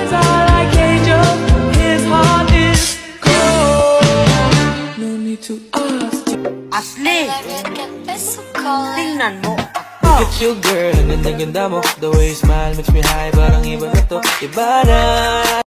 eyes are like angels, his heart is cold. No need to ask. Asli, tingnan mo. Look at you girl, ang ganda-ganda mo. The way you smile makes me high, parang iba na to, iba na.